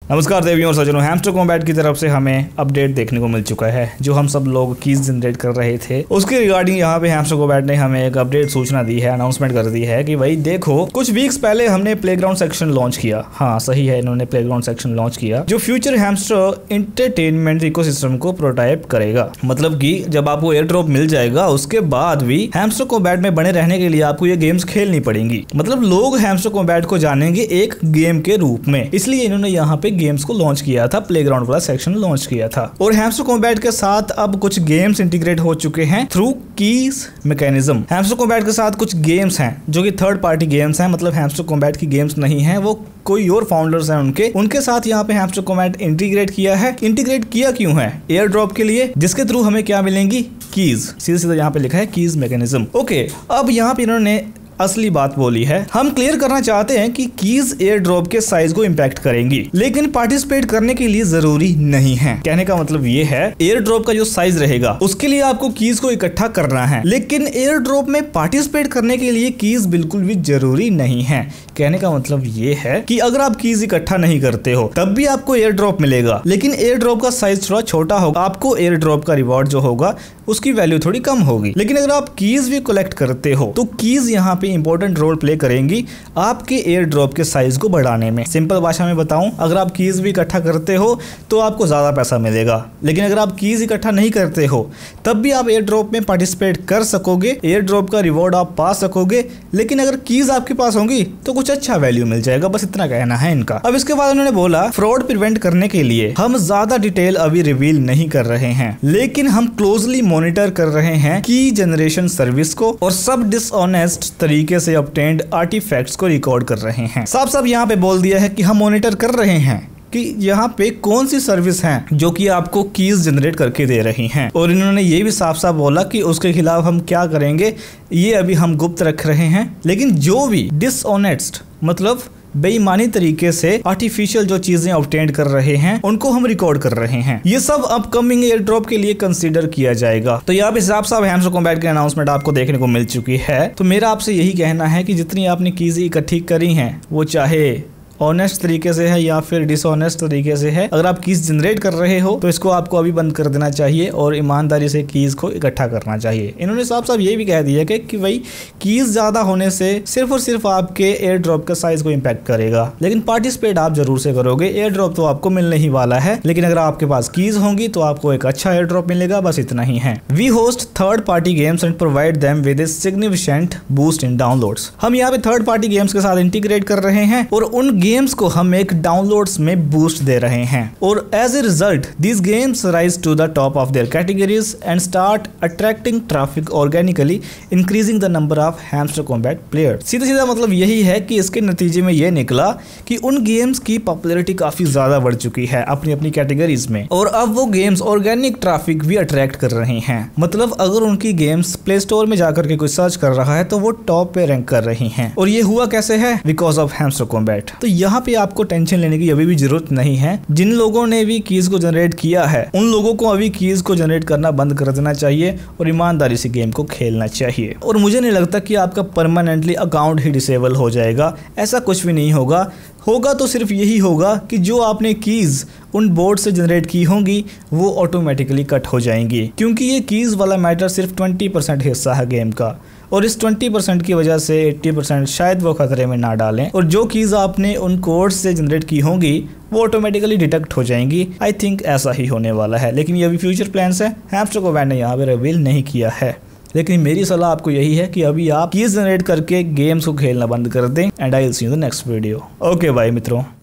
नमस्कार देवियों और सज्जनों, हैमस्टर कॉम्बैट की तरफ से हमें अपडेट देखने को मिल चुका है। जो हम सब लोग कीज जनरेट कर रहे थे उसके रिगार्डिंग यहाँ पे हैमस्टर कॉम्बैट ने हमें एक अपडेट सूचना दी है, अनाउंसमेंट कर दी है कि भाई देखो, कुछ वीक्स पहले हमने प्लेग्राउंड सेक्शन लॉन्च किया। हाँ सही है, इन्होंने प्लेग्राउंड सेक्शन लॉन्च किया जो फ्यूचर हैमस्टर एंटरटेनमेंट इकोसिस्टम को प्रोटोटाइप करेगा। मतलब कि जब आपको एयर ड्रॉप मिल जाएगा उसके बाद भी हैमस्टर कॉम्बैट में बने रहने के लिए आपको ये गेम्स खेलनी पड़ेंगी। मतलब लोग हैमस्टर कॉम्बैट को जानेंगे एक गेम के रूप में, इसलिए इन्होंने यहाँ पे गेम्स को लॉन्च किया था, प्लेग्राउंड वाला सेक्शन लॉन्च किया था। और हैमस्टर कॉम्बैट के साथ अब कुछ गेम्स इंटीग्रेट हो चुके हैं through keys mechanism. Hamster Kombat के साथ कुछ गेम्स हैं जो कि थर्ड पार्टी गेम्स हैं, मतलब हैमस्टर कॉम्बैट की गेम्स नहीं है, वो कोई और फाउंडर्स हैं उनके साथ यहाँ पे हैमस्टर कॉम्बैट इंटीग्रेट किया है। इंटीग्रेट किया क्यों है? एयर ड्रॉप के लिए, जिसके थ्रू हमें क्या मिलेंगी? कीज। सीधा सीधा यहाँ पे लिखा है कीज मैकेनिज्म। ओके, अब यहाँ पे इन्होंने असली बात बोली है। हम क्लियर करना चाहते हैं कि कीज एयर ड्रॉप के साइज को इंपैक्ट करेंगी, लेकिन पार्टिसिपेट करने के लिए जरूरी नहीं है। कहने का मतलब ये है, एयर ड्रॉप का जो साइज रहेगा उसके लिए आपको कीज को इकट्ठा करना है, लेकिन एयर ड्रॉप में पार्टिसिपेट करने के लिए कीज बिल्कुल भी जरूरी नहीं है। कहने का मतलब ये है कि अगर आप कीज इकट्ठा नहीं करते हो तब भी आपको एयर ड्रॉप मिलेगा, लेकिन एयर ड्रॉप का साइज थोड़ा छोटा होगा। आपको एयर ड्रॉप का रिवॉर्ड जो होगा उसकी वैल्यू थोड़ी कम होगी। लेकिन अगर आप कीज भी कलेक्ट करते हो तो कीज यहाँ पे इंपॉर्टेंट रोल प्ले करेंगी आपके एयर ड्रॉप के साइज को बढ़ाने में। सिंपल भाषा में बताऊं, अगर आप कीज भी इकट्ठा करते हो तो आपको ज्यादा पैसा मिलेगा, लेकिन अगर आप कीज इकट्ठा नहीं करते हो तब भी आप एयर ड्रॉप में पार्टिसिपेट कर सकोगे, एयर ड्रॉप का रिवॉर्ड आप पा सकोगे, लेकिन अगर कीज आपके पास होंगी तो कुछ अच्छा वैल्यू मिल जाएगा। बस इतना कहना है इनका। अब इसके बाद उन्होंने बोला, फ्रॉड प्रिवेंट करने के लिए हम ज्यादा डिटेल अभी रिवील नहीं कर रहे हैं, लेकिन हम क्लोजली मॉनिटर कर रहे हैं की जनरेशन सर्विस को और सब डिसऑनेस्ट तरीके से ऑब्टेन्ड आर्टिफैक्ट्स को रिकॉर्ड कर रहे हैं। साफ साफ यहाँ पे बोल दिया है कि हम मॉनिटर कर रहे हैं कि यहाँ पे कौन सी सर्विस हैं जो कि आपको कीज जनरेट करके दे रही हैं। और इन्होंने ये भी साफ साफ बोला कि उसके खिलाफ हम क्या करेंगे ये अभी हम गुप्त रख रहे हैं, लेकिन जो भी डिसऑनेस्ट मतलब बेईमानी तरीके से आर्टिफिशियल जो चीजें ऑब्टेन कर रहे हैं उनको हम रिकॉर्ड कर रहे हैं। ये सब अपकमिंग एयर ड्रॉप के लिए कंसीडर किया जाएगा। तो यहाँ पे हिसाब साहब हैमस्टर कॉम्बैट की अनाउंसमेंट आपको देखने को मिल चुकी है। तो मेरा आपसे यही कहना है कि जितनी आपने कीज इकट्ठी करी हैं वो चाहे ऑनेस्ट तरीके से है या फिर डिसऑनेस्ट तरीके से है, अगर आप कीज जनरेट कर रहे हो तो इसको आपको अभी बंद कर देना चाहिए और ईमानदारी से कीज को इकट्ठा करना चाहिए। इन्होंने साफ साफ ये भी कह दिया कि भाई कीज ज्यादा होने से सिर्फ और सिर्फ आपके एयर ड्रॉप का साइज को इम्पैक्ट करेगा, लेकिन पार्टिसिपेट आप जरूर से करोगे। एयर ड्रॉप तो आपको मिलने ही वाला है, लेकिन अगर आपके पास कीज होंगी तो आपको एक अच्छा एयर ड्रॉप मिलेगा। बस इतना ही है। We host third party games and provide them with a significant boost in downloads. हम यहाँ पे थर्ड पार्टी गेम्स के साथ इंटीग्रेट कर रहे हैं और उन गेम्स को हम एक डाउनलोड्स में बूस्ट दे रहे हैं, और as a result these games rise to the top of their categories and start attracting traffic organically, increasing the number of Hamster Kombat players. सीधा सीधा मतलब यही है कि इसके नतीजे में यह निकला कि उन गेम्स की पॉपुलैरिटी काफी ज्यादा बढ़ चुकी है अपनी अपनी कैटेगरीज में, और अब वो गेम्स ऑर्गेनिक ट्रैफिक भी अट्रैक्ट कर रहे हैं। मतलब अगर उनकी गेम्स प्ले स्टोर में जाकर के कोई सर्च कर रहा है तो वो टॉप पे रैंक कर रही हैं। और ये हुआ कैसे है? Because of Hamster Kombat. तो यहाँ पे आपको टेंशन लेने की अभी भी जरूरत नहीं है। जिन लोगों ने भी कीज को जनरेट किया है उन लोगों को अभी कीज को जनरेट करना बंद कर देना चाहिए और ईमानदारी से गेम को खेलना चाहिए। और मुझे नहीं लगता कि आपका परमानेंटली अकाउंट ही डिसेबल हो जाएगा, ऐसा कुछ भी नहीं होगा। होगा तो सिर्फ यही होगा कि जो आपने कीज उन बोर्ड से जनरेट की होंगी वो ऑटोमेटिकली कट हो जाएंगी, क्योंकि ये कीज वाला मैटर सिर्फ 20% हिस्सा है गेम का, और इस 20% की वजह से 80% शायद वो खतरे में ना डालें, और जो कीज आपने उन कोड्स से जनरेट की होंगी वो ऑटोमेटिकली डिटेक्ट हो जाएंगी। आई थिंक ऐसा ही होने वाला है, लेकिन ये अभी फ्यूचर प्लान्स है, हैमस्टर कॉम्बैट ने यहाँ पे रिवील नहीं किया है। लेकिन मेरी सलाह आपको यही है कि अभी आप कीज जनरेट करके गेम्स को खेलना बंद कर दें। And I will see you in the next video. Okay bye मित्रों।